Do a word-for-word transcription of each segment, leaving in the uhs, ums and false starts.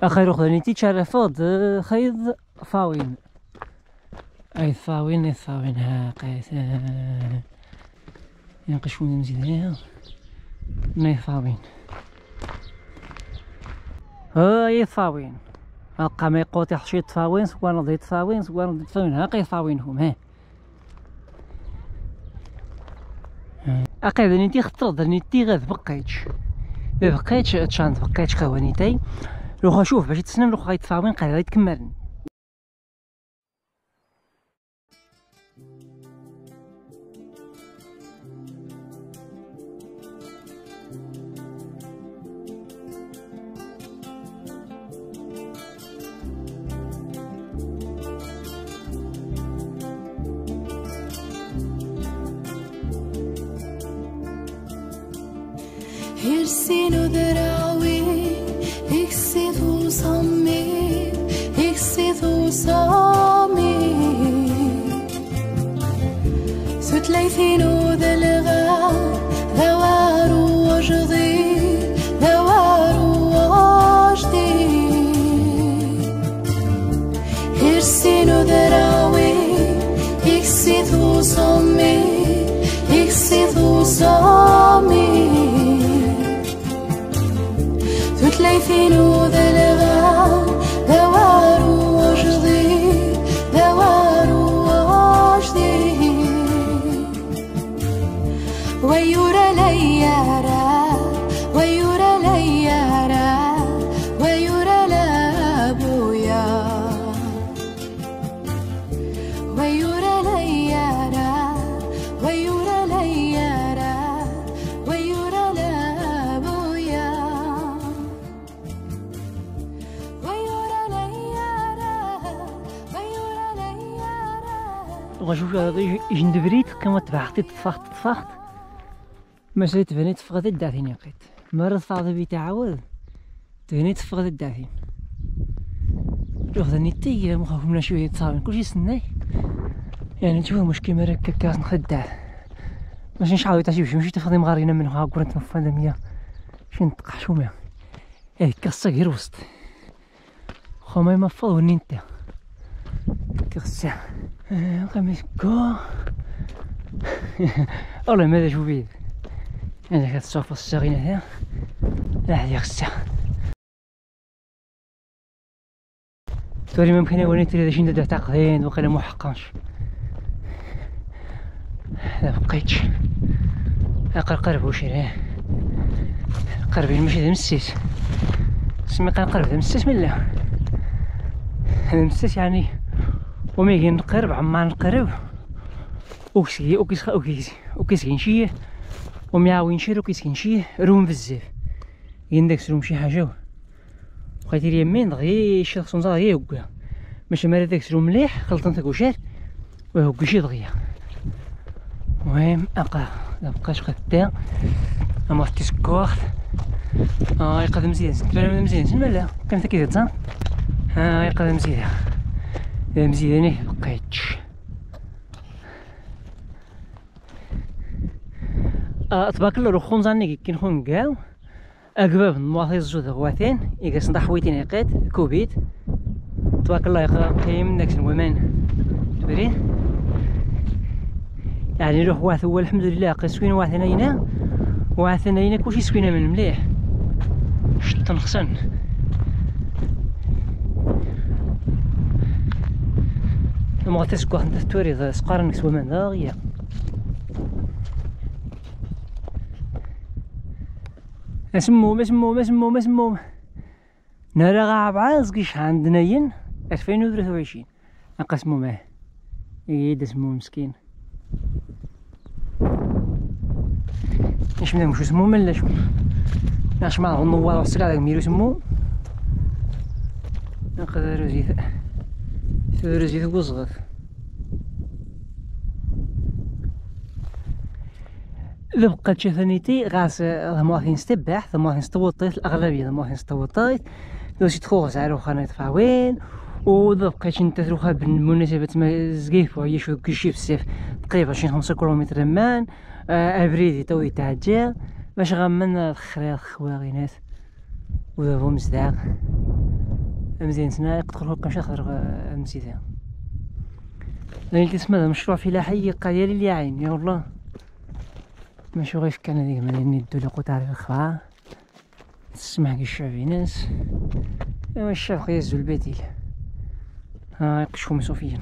أخير خذني تشرفود خيض فاوين أي فاوين أي فاوين ها قيس ينقشون مزيدين ما فاوين هاي فاوين هاقا ما يقوتي حشيت فاوين سواء نضيت فاوين سواء نضيت فاوين هاقي فاوينهم ها أقي ذا نتي خطر ذا نتي غاذ بقيتش بقيتش تشانت بقيتش خوانيتي لو شوف باش تسنم لو غيتفاوين قال غيتكملن يرسين ذراوي يكسد وصمي يكسد وصامي ستليثين ذلغا ذوار وجضي ذوار وجدي يرسين ذراوي يكسد وصمي يكسد وصامي تليثين ذلغا ذوار وجدي ذوار وجدي ويرى ليارا ويرى ليارا ويرى لابويا ويرى ليارا ويرى ليارا ويرى لابويا وغنشوف هذا جندبريت كما تبعتي تفاخت تفاخت ماشي تبني تفقد الداثين يقيت مرة تفاخت بي تعاود تبني تفقد الداثين شوف ذني تي مخاوف منا شوية تصاوين كلشي سناي يعني نشوف مشكل مرة كاكاس نخدع ماشي نشعاود تاشي باش نمشي تفقدي مغارينا منها هاكا نتنفى دمية شي نتقحشو ميا ايه كاسا غير وسط خو ما يمفض وني نتا كاسا قميص كو والله ماذا شو فيه هذا كانت الصوفة الصغيرة هذا لا هذه خصها توري ممكن يقولني تري هذا شي ندير تعقدين وقيلا محقنش لا بقيتش اقل قرب وشي قرب المشي ذا مسيس سمي قال قرب ذا مسيس من لا هذا مسيس يعني وميجي نقرب عما نقرب وكسي وكيس وكيس وكيس كنشيه وميعاون نشير وكيس كنشيه روم بزاف يندكس روم شي حاجه وخايتي يمين دغيا شي خصو نزار غير هكا ماشي مال داك روم مليح خلطن تاك وشار وهكا شي دغيا المهم اقا مبقاش غدا اما تيسكوخ ها يقاد مزيان تبان مزيان سما لا كان كي تزان ها يقاد مزيان مزيانه بقيتش تبارك الله رخون زاني كي نخون كاع اكباب نواطي الزود غواثين يقاس نضح حويتين يقيت كوبيت تبارك الله قيم داك الومان تبرين يعني روح واث هو الحمد لله قيس سوين واثنا هنا واثنا هنا كلشي سوينا من مليح شط نخسن ما تسكوخ انت توري سقار نكس ومان داغيا اسمو ما اسمو ما اسمو ما اسمو نرى غاب عازقش عندنا ين ألفين وثلاثة وعشرين نقسمو معاه يد اسمو مسكين اش من مش اسمو ملا شو اش معاه النوار والسكر ميرو اسمو نقدر زيد زيد وصغف إذا بقات شاثنيتي غاس ثماثين ستباح ثماثين ستوطيت الأغلبية ثماثين ستوطيت دوشي تخوص على روخا نتفاوين وإذا بقيت نتا تروخا بالمناسبة ما زقيف وهي شو كلشي بزاف تقريبا شي خمسة كيلومتر مان أبريدي تو يتعجل باش غمن الخريط خواغينات وذا مزداق مزيان سنا يقدر كنمشي نخضر مزيان. اللي تسمى هذا مشروع فلاحي قال لي عين يا والله ماشي غير فكرنا ديك ملي ندو لي قطار الخضرا تسمع كي الشعبي ناس ايوا الشعب خيزو البديل ها يقشفو مسوفيين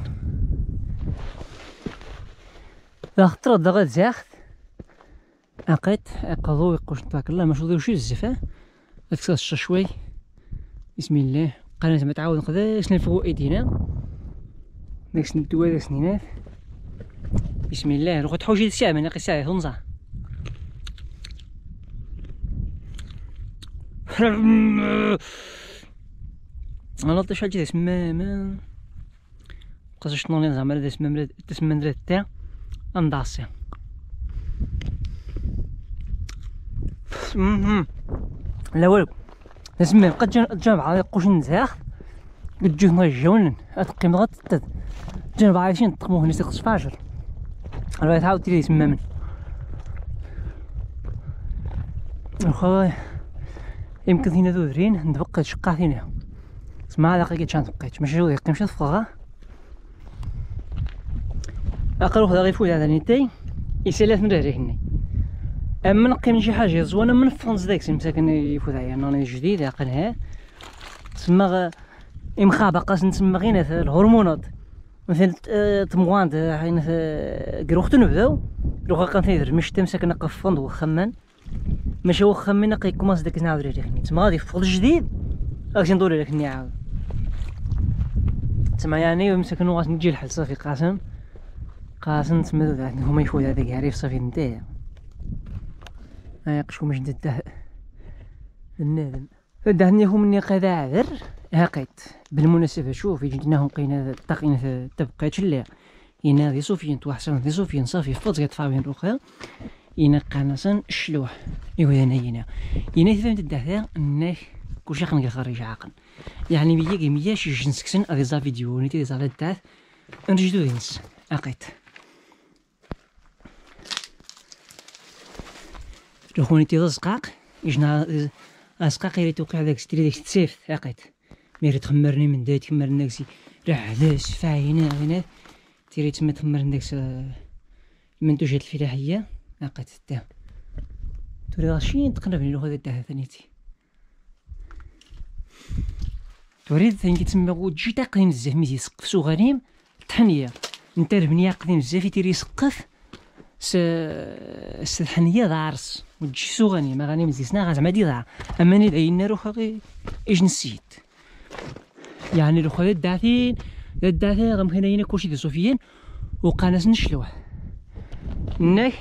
لا خطرة دغا زاخت عقيت يقضو يقوش تبارك الله ماشي ضيو شي بزاف اكساس شوي بسم الله قالنا زعما تعاود نقداش نلفقو ايدينا داك ندو هذا سنينات بسم الله روح تحوجي الساعة من ناقي الساعة تنزع انا طيش حاجة تسمى ما قصش شنو زعما تسمى تسمى ندري تاع انداسي لا والو تسمى بقى الجامعة يقوش نزاخ تجيه نجاون اتقيم غتتد جنب عايشين تقموه نسي خص فاجر راه تعاود تيلي تما من اخويا يمكن هنا ذورين نتبقى شقة هنا تسمع هذا قيت شان بقيت ماشي جوي قيمشي تفقها اقل وحده غير فوت هذا نيتي يسالات من راه هني اما نقيم شي حاجه زوينه من فرنسا داك مساكن يفوت عليا انا جديد عقلها تسمى مخابقه نسمى غير الهرمونات مثلا تمواند حين كروختو نبداو روخا كان تيدير مش تمسكنا قفند وخمان ماشي هو خمينا كي كوماس داك نعاود ليه خني تما غادي فوق الجديد غادي ندور لك نعاود تما يعني مسكنو غادي نجي الحل صافي قاسم قاسم تما هما يفوت هذاك عريف صافي نتايا يقشو مش نداه النادم دهني هم مني قدا عذر هاقيت بالمناسبة شوف جيناهم قينا تقينا تبقيتش لا ينا ذي صوفيين توحسن ذي صوفيين صافي فوت يطفاوين روخا ينا قناصن الشلوح ايوا انا ينا ينا فهمت الدهدا انك كلشي خنقل خريج عاقل يعني ميا ميا شي جنسكسن هذي زا فيديو نيتي زا الدات نجدو ينس هاقيت لخوني تي زقاق يجنا اسقاق يري توقع داك ستري داك السيف هاقيت ميري تخمرني من داك تخمرني داكسي راه علاش فاينه غينا تيري تما تخمرني داكس المنتوجات الفلاحيه لقيت حتى توري غاشي تقربني له هذا الدهه ثانيتي توري ثاني تما وتجي تاقين بزاف ملي يسقف صغارين الطحنيه انت البنيه قديم بزاف تيري يسقف س الحنيه دارس وتجي صغاني ما غاني مزيسنا زعما دي ضاع اما ني داينا روخا غي اش نسيت يعني لو خديت داثين داثين غمكن هنا كلشي ديال صوفيين وقناص نشلوه ناك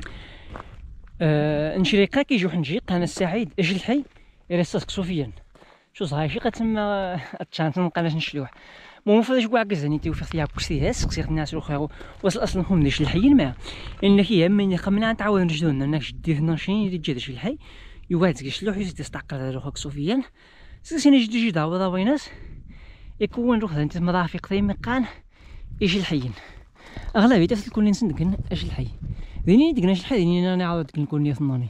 آه نشريقا كيجيو حنجي قناص سعيد اجل الحي يرساسك صوفيين شو صاي شي قتما تشانت قناص نشلوه مو فاش كاع كزاني تي وفي ثياب كسي هاس قصيت الناس الاخرى وصل اصلا هم ديش الحي ما انك هي من خمنا تعاود نجدو لنا انك جدي ناشين يجي داش الحي يواد كيشلوح يزيد يستعقل هذا الاخر صوفيين سيني جدي جي داو داو ناس يكون روح انت مضافي قديم مقان ايش الحيين اغلبيه تفت الكل نسندكن اش الحي ذيني دقناش الحي ذيني انا عاود نكون نيه ثناني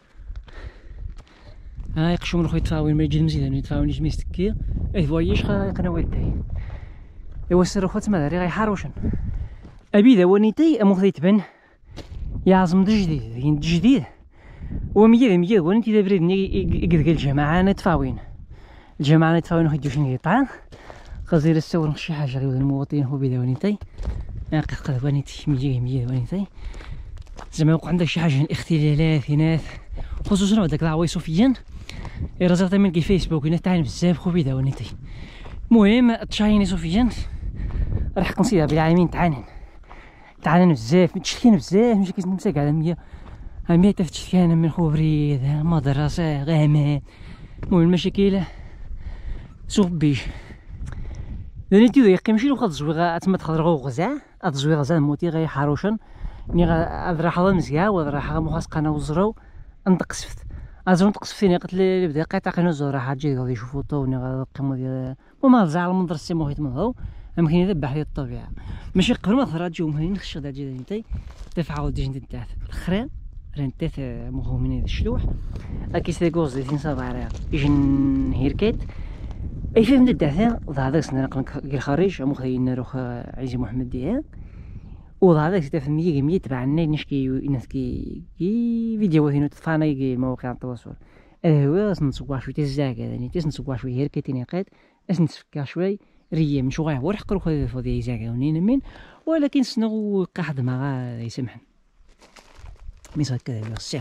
ها يقشو من خويا تفاوين ما يجي مزيان يتفاوين يجي ميستكي اي فوايش قناه وداي ايوا السر خوت ما داري غيحاروشن ابي ذا ونيتي امو خديت بن يعظم جديد ين جديد ومية مية ونيتي ذا بريدني يقدق الجماعه انا تفاوين الجماعه انا تفاوين خديو شنو يطعن خزير السور شي حاجه غير المواطنين هو بدا ونيتي ناقص قد ونيتي مية مية ونيتي زعما وقع عندك شي حاجه الاختلالات هنا خصوصا هذاك العوي صوفيين رزقت من كي فيسبوك هنا تعاين بزاف خو بدا ونيتي المهم تشايني صوفيين راح كنسيها بالعامين تعانن تعانن بزاف متشكين بزاف ماشي كنمسك على مية مية تفتشكان من خو بريد مدرسه غامان المهم المشاكل سوق بيش لاني تيو يقيمشي لو خد زويغه تما تخضر غو غزا هاد الزويغه زعما موتي غي حاروشن ني غا راح هذا مزيان ولا راح مخاص قنا وزرو نتقصفت ازون تقصفتيني قلت لي بدا قطع قنا وزرو راح تجي غادي يشوفوا طوني غا قيمو ديال وما رجع على المنظر سي موهيت مهو يمكن يذبح لي الطبيعه ماشي قبل ما تخرج تجيو مهين نخش هذا جي نتاي دفع عاود جند الداث الاخرين رنتات مهو من الشلوح اكيد سي غوز دي سين صباح يجي هيركيت اي فهم الدعثة وضع سنة نقل الخارج مخينا روخ عزي محمد ديها وضع ذاك ستة في المية مية تبعنا نشكي نسكي كي فيديو ثينو تطفانا يجي مواقع التواصل هو نسوق شوي تزاك يعني تس نسوق شوي هير كتيني قاد اس نتفكر شوي ريا مش واعي ورحق روخ فضي زاك ونين من ولكن سنو قاعد ما يسمحن ميسات كذا الساعة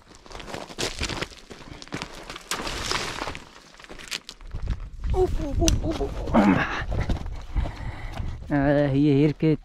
اوف اوف اوف اوف آه هي هيركت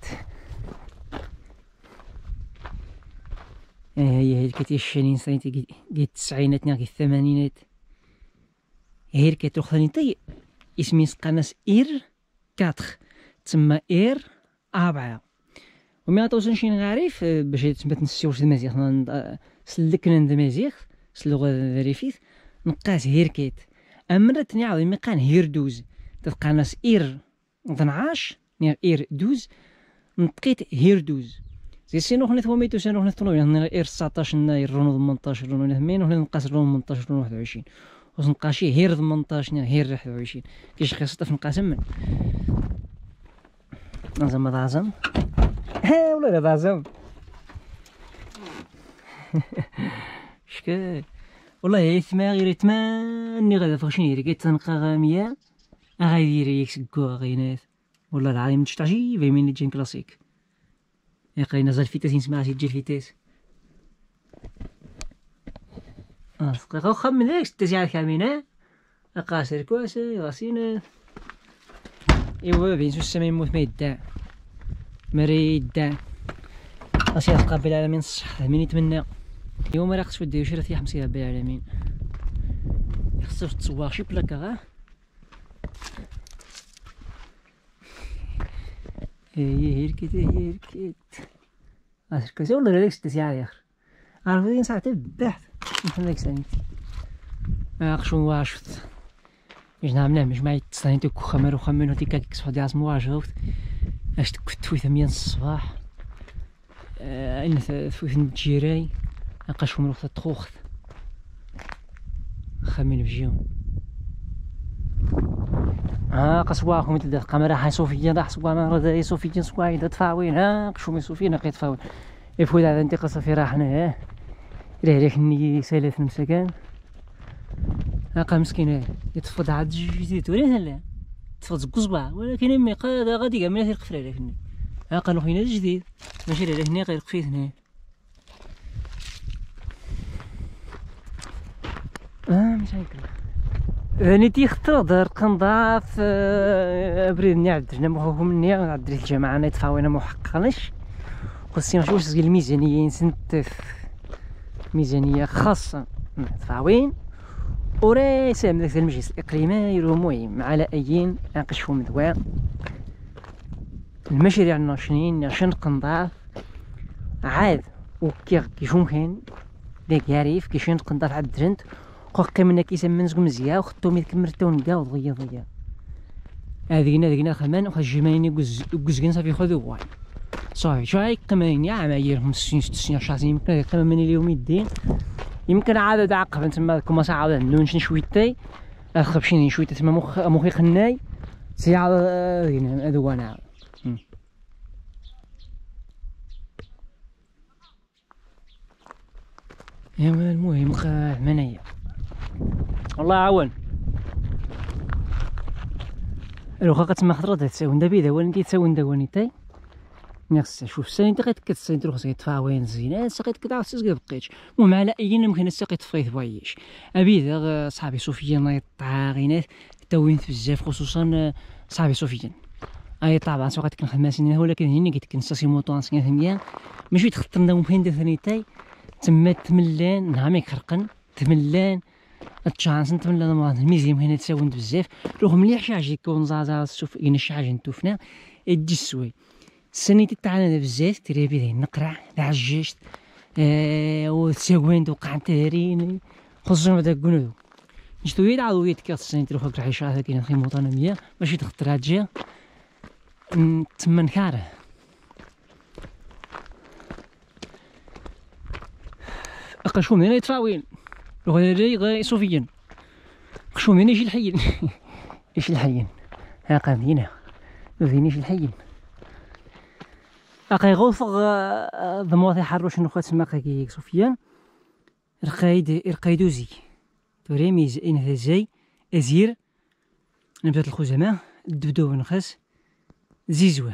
آه هي هيركت الشنين سنتي قد التسعينات ناقي الثمانينات هيركت وخلاني طي اسمي قناص إير كاتخ تسمى إير أربعة ومي عطوسن شي نعرف باش تسمى تنسيوش المزيغ سلكنا المزيغ سلوغ ذريفيث نقاس هيركت أمرا تني عظيم مقان هيردوز تلقى ناس إير ثنعاش نير إير دوز نطقيت هيردوز زي سينو خنا ثوميتو سينو خنا ثنو يعني إير تسعطاش ناير رونو ثمنطاش رونو ثمين وخنا نقاس رونو ثمنطاش رونو واحد وعشرين وش نقاشي هير ثمنطاش نير هير واحد وعشرين كيش خاصة في نقاسم من نظم ضعزم ها ولا لا ضعزم شكال والله يا ثما غير ثماني غادا فغشني ريكيت تنقى غامية غايدير يكسكو غينات والله العظيم نشط عجيب يمين جين كلاسيك يا قاي نزل فيتاس نسمع سي تجي فيتاس اه دقيقة وخا من داك التسعة كامينة اقاسر كواسي غاسينات ايوا بين سو السما يموت ما يدع مري يدع غاسي تقابل العالمين الصح من يتمنى اليوم راه خصو ديرو شي راه خمسين ربي العالمين خصو تصوغ شي بلاكا غا هي هيركيت هيركيت اش كازي ولا داك التسعة يا اخر عارف ديك ساعه حتى البحث نحن ديك ساعه اخشو واشفت مش نعمل مش معي تصانيتو خمر وخمن هتي كاك كسفو ديال مواجهوت اش كنت في ثمانية الصباح اين في الجيراي نقاش من وقت تخوخ خمن بجيهم ها قصواكم تلد القمرة هاي صوفيا راح صوانا راه صوفيا صواي تفاوين ها قشومي صوفيا نقي تفاوين يفوت هذا انت قصه في راحنا ها راه ريح ني سالات المسكان هاكا مسكين يتفض عاد جديد ولا لا تفض قصبع ولكن امي قاد غادي كاع من القفله لك ها قالوا فينا جديد ماشي راه هنا غير قفيت هنا اه مش هيك يعني تيختار دار قنضاف ابريد نعد جنا مخوهم مني عاد الجماعه انا يتفاوينا محققناش خصني نشوف واش الميزانيه نسنتف ميزانيه خاصه تفاوين وراه سام ذاك المجلس الاقليمي يرو مهم على ايين ناقشوا مدواء المشاريع الناشئين عشان قنضاف عاد وكي كيشومكن داك يعرف كيشين قنضاف عاد درنت قوقي منا كيسمن زكم مزيان وخدتو ميت كمرتون كاع وضيا ضيا هذينا هذينا خمان وخا الجمايني كوز كوزكن صافي خذوا واي صافي شاي كمان يا عمايرهم ستين ستين شاسين يمكن كمان من اليوم يدين يمكن عاد عقب تما كما عاد نونش شويتاي خبشيني شويته تما مخ مخي خناي سي عاد هنا هذا هو انا يا المهم خ منايا الله يعاون لو خا تما خطره تساون دابا وين كيتساون دواني تاي نفس شوف سنين تقيت كتسين تروح سقيت فاوين زينات سقيت كدا تسقي بقيتش المهم على اين يمكن سقيت فايت بوايش ابي صاحبي سفيان يطع غينات توين بزاف خصوصا صاحبي سفيان اي طبعا سوقت كنخدم سنين ولكن هنا قلت كنساسي موطون سنين ماشي تخطرنا وفين ثاني تاي تما تملان نهامي خرقن تملان التشانس نتمنى ما الميزيم هنا تساوند بزاف روح مليح شي حاجه يكون زازا شوف كاين شي حاجه نتوفنا تجي السوي السنيتي تاعنا بزاف تري بيه نقرع عجشت آه وتساوند وقع تهرين خصوصا بعدا كنودو جيتو يدعو يتكا السنيتي روح كراح يشاف كاين خي موطنيه ماشي تخطر هادجي تما نكاره اقشو من هنا يتفاوين وغادي غي صوفيا قشو من هنا يجي الحين إيش الحين ها قاعدين ذينيش الحين أقي غوفغ ضموثي حروش نخوات سماقي سفيان القايد القايدوزي توريميز إن هذا زي أزير نبات الخزماء الدبدوب نخاس زيزوة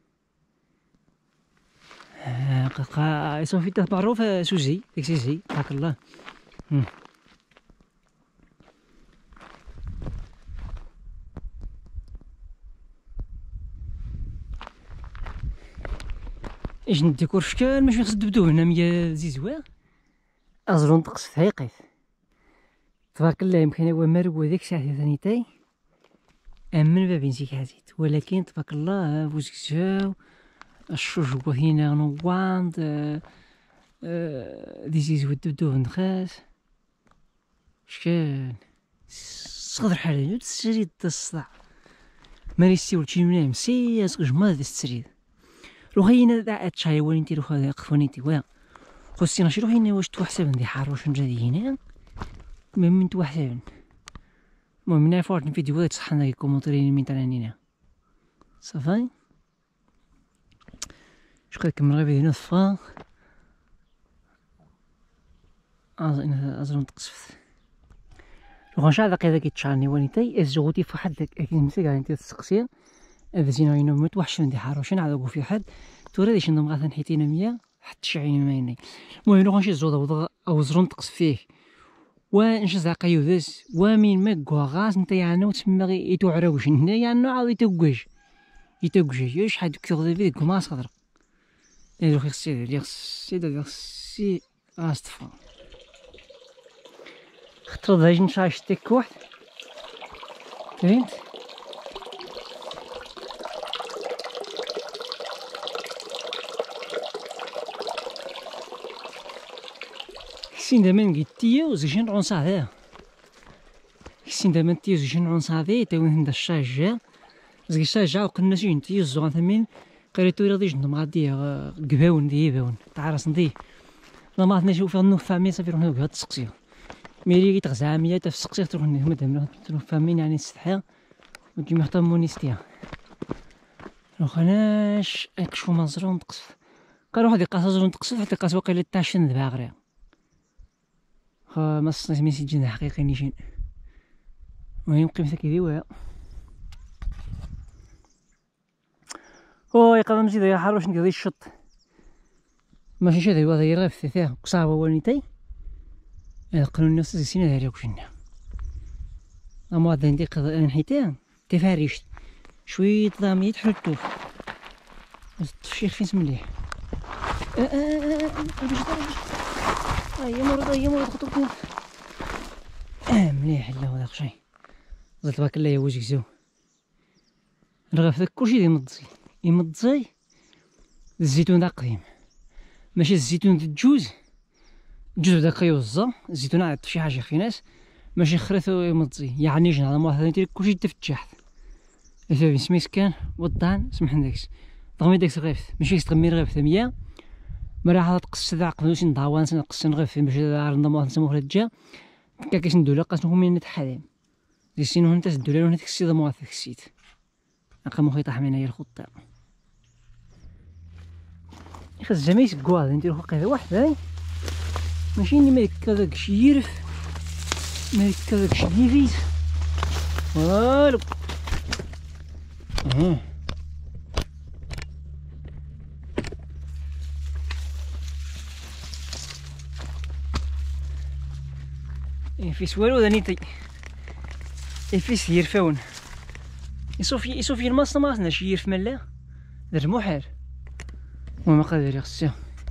قا يصوفي تاع معروف سوزي ديك سيزي حاك الله ايش نديكور شكال ماشي خص الدبدوب هنا ميا زيزوة أزرون طقس ثايقيت تبارك الله يمكن هو مربو ذيك الساعة ثانيتاي أمن بابين زيك عزيت ولكن تبارك الله بوزكزاو الشجوة هنا نواند دي زيزو الدبدوب نخاس شكال صدر حالي تسريد الصداع ماني ستيول تشي منام سي اسقج ماذا تسريد روحينا دا اتشاي وين تي روح قفونيتي وا خصينا شي روحينا واش توحسب ندي حاروش نجادي هنا من توحسب المهم من فورت فيديو تصحنا كومونترين من تانينا صافي شكون كمل غير هنا صفا از انا ازرون تقصفت لو غنشعل دقيقه داك يتشاني ونيتاي الزغوتي في واحد داك مسك انت تسقسي هذا زينو ينو متوحش ندي حاروشين على في حد توري شنو مغا نحيتينا مية حتى شعين مايني المهم لو غنشي الزوضه وضغ او زرون تقص فيه ونش زاقا يوذس ومين ما كواغاس نتا يعني وتسمى غي يتوعروش هنا يعني عاود يتوكوش يتوكوش يوش حد كيغ في كما صدر اللي خصي اللي خصي اللي خصي استفا خطر دايج نشاش تيك واحد فهمت كسين دايما قيتيو زيجين عون صافي كسين دايما تيو زيجين عون صافي تاوين هندا الشاجة زي الشاجة وقلنا شي نتيو الزوان ثمين قريتو راه ديج نضم غاديه قباون دي باون تعرس نديه لا ما نشوف انه فامي صافي روح نوقف تسقسيه ميري تغزع مية تسقسيه تروح مدام تروح فامين يعني استحيا وتجي محتموني ستيا لو خناش اكشفو مزرون تقصف قال واحد يقاس زرون تقصف حتى قاس واقيلا تاشن ذبا غريا خا ما صنيت ميسي جينا حقيقي نيشين المهم قيمتها كيديوها اوه يقدر مزيد يا حروش ندير الشط ماشي شي هذا غير غير في فيها قصابه ونيتاي قالوا لنا سيسينا داير كلشينا اما غادي نديق نحيتها تفاريشت شويه ضامي تحرتو الشيخ فين مليح اه اه اه يا مرض يا مرض خطوط اه مليح لا هذاك شي زلت باك الله يا وجهك زو راه داك كلشي يمضي يمضي الزيتون دا قديم ماشي الزيتون د الجوز الجوز دا كيوزا الزيتون عاد شي حاجه في ناس ماشي خريثو يمضي يعني جنا على ما ثاني كلشي تفتح فهمتي سميت كان وضان سمح داكس طغمي داكس غيف ماشي تغمي غيف ثمية مرا تقص ذا قنوش نضاوان نقص غيف باش نضمو نسمو خرجا كاكاش ندولا قاس نكون من نتحالم دي سينو انت الدوله هنا تكسي ضمو تكسيت اقا مخي طاح من هي الخطه يخز زميس كواض نديرو هكا واحد هاي ماشي ني مالك كذاك شيرف مالك كذاك شليفيت والو اه في سوالو دانيتي في سير فون يصوفي يصوفي الماس ما عندناش يرف ملا دار محال وما قادر يخصها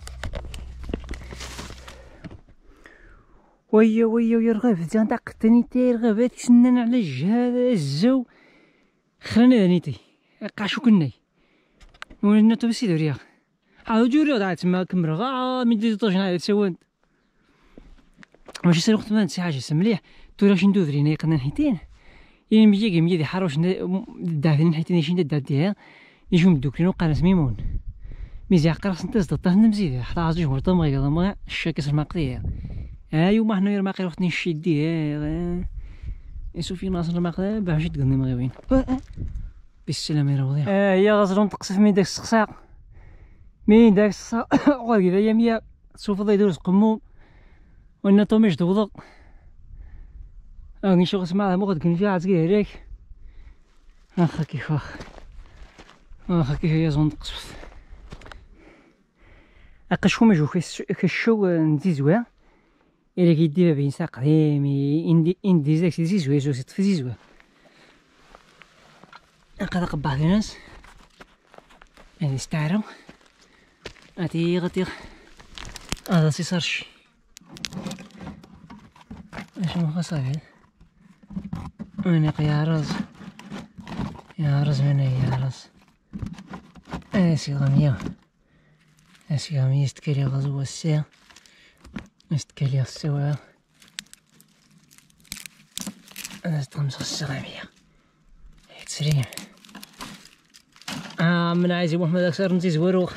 ويا ويا ويا رغب زين تاع قتنيتي رغبات كسنان على الجهاد الزو خلنا دانيتي قاشو كناي ولنا تبسي دوريا عاود جوري دعت تما كمرغا من دي طاجنا على سواد ماشي سير وقت ما نسي حاجه مليح تورا شي ندوذ لينا قلنا نحيتين يعني ميجي ميجي حروش دافين نحيتين شي نداد ديها يجو مدوكلين وقال سميمون ميزي عقرص نتاز دطاه نمزيد حتى عزوج ورطه ما يقدر ما الشاكس المقديه ايوا ما حنا ما قيل وقت نشدي يسو في ناصر ما قدا باش مشيت تقني مغيوين بالسلامة يا روضي. اه هي غزرون تقصف من داك السقساق من داك السقساق وغادي كذا يميا سوف يدور قمو وانا طوميش دوضق اه نشوف اسمع مو غتكون فيها عتقي هذاك اخا كيف اخ اخا كيف هي زون تقصف اقشو ما جو كشو نزيزوا إلا كيدير بين ساق قديم إندي إندي زاك زيزوا زو سيت في زيزوا نقدر قبع في ناس هادي استعرو هادي غطيغ هذا سي صارشي اشنو خاص هاد انا يا راز يا راز من يا راز اسي غامية اسي غامية استكالي غزو الساعة استكالي السواء انا استغمس السغامية تسريم اه من عايز محمد اكثر نتي زواروخ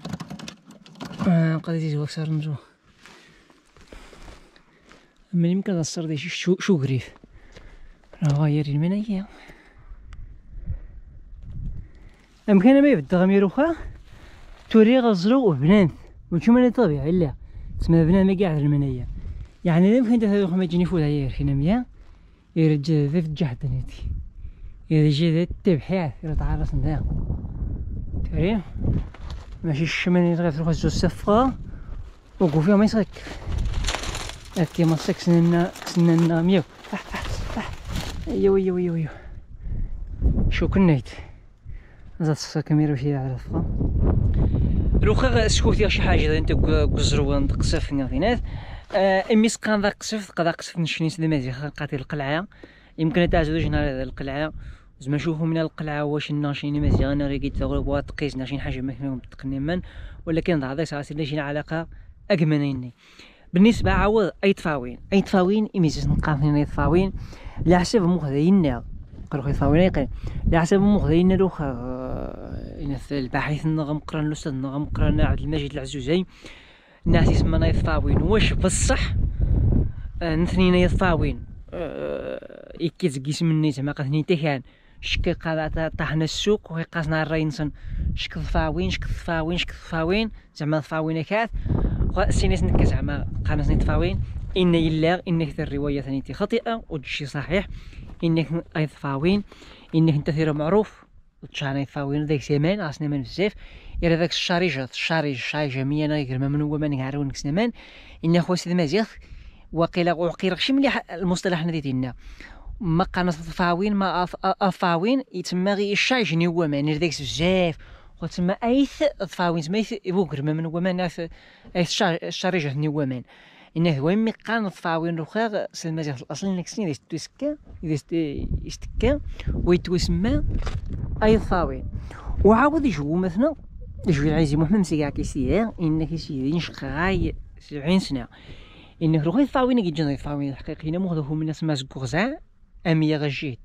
اه قضيتي زوا اكثر نجو اما يمكن الصر دي شو شو قريف راه غاير المنايا يمكن ما يبدا غميروخا توري غزرو وبنان وشو من طبيعي لا تسمى بنان ما قاعد المنايا يعني يمكن تاخذ ما تجيني فوت هي خينا ميا يرجع ذا الجهد نيتي يرجع ذا التبحيث يرى تعرس ندا توري ماشي الشمال يتغير تروح زوج صفقة وقو فيها ما يسغك هاكي ما سك سننا سننا ميو ايوا ايوا ايوا ايوا شو كنيت زاد الصفا كاميرا باش على الصفا لوخا سكوتي شي حاجه انت كزرو نقصف نغينات امي سقان ذا قصف قدا قصف نشنيس دمازي قاتل القلعه يمكن تاع زوج نهار هذا القلعه زعما نشوفوا من القلعه واش ناشين مزيان ريقيت تغرب تقيس ناشين حاجه ما فيهم تقنيما ولكن ضعضي صافي لا شي علاقه اكمنيني بالنسبه عوض اي تفاوين اي تفاوين ايميزيس نقاطين اي تفاوين لا حسب مخذينا قالوا تفاوين يقين لا حسب مخذينا لوخ الباحث النغم قران الاستاذ النغم قران عبد المجيد العزوزي الناس يسمى يطفاوين واش بصح نثنينا يطفاوين يكيز كيس مني زعما قاثني تكان شك قادا طاحنا السوق ويقاسنا الرينسن شك طفاوين شك طفاوين شك طفاوين زعما طفاوين كاث سينيس نك زعما قانسني طفاوين ان الا انك الروايه ثانيتي خاطئه وتجي صحيح انك اي طفاوين انك انت ثير معروف تشاني طفاوين ديك سيمان راسنا من بزاف يرى داك الشارجه الشارج شاي جميع غير من هو من عارون كسنمان ان خو سيد مزيخ وقيل وقيل شي مليح المصطلح هنا ديالنا ما قناص طفاوين ما افاوين يتسمى غير الشاي جني هو معني داك بزاف وتسمى ايث طفاوين تسمى يبوكر من هو من ايث الشارجه ني هو من انه هو مي قان طفاوين رخاغ سلمازيخ الاصل انك سنين يستسكا يستكا ويتوسمى اي طفاوين وعاود يجو مثلا يجو عايز محمد مسيكا كيسير انك يسير نشقاي سبعين سنه انك روحي طفاوين كيجي طفاوين الحقيقيين مخذوهم من الناس ماس كوغزا امية غجيت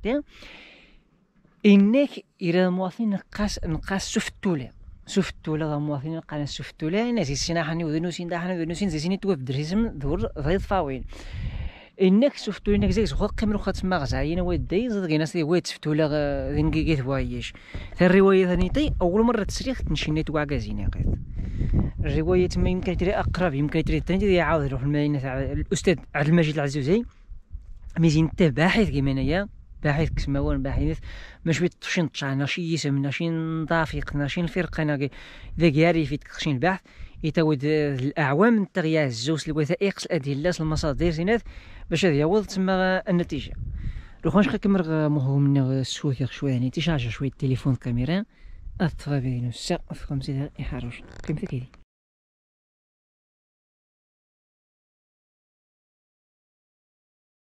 انك الى المواطنين نقاس نقاس سفتوله سفتوله المواطنين قال سفتوله الناس سيناحني وذنوسين داحنا وذنوسين زيني توف دريسم دور ضي طفاوين انك سفتوله انك زيك خو قيمرو خات مغزايين ودي زدغي ناس وي تفتوله ذنقيت وايش الروايه ثانيتي اول مره تسريخ تنشينيت واكازيني قيت الروايه ما يمكن تري اقرب يمكن تري ثاني يعاود يروح المدينه تاع الاستاذ عبد المجيد العزوزي ميزين انت باحث كيما انايا باحث كسماوان باحث ماشي تفشين طشانا شي يسم ناشي نضافيق ناشي الفرقه انا ذا كياري في تكشين البحث يتاود الاعوام التغيير الزوز الوثائق الادله المصادر زينات باش هذا يعوض تسمى النتيجه روحش كمر مهم من السويق شويه يعني تيشارج شويه التليفون كاميرا اطفى بين السقف خمسة يحرج كيف كيدي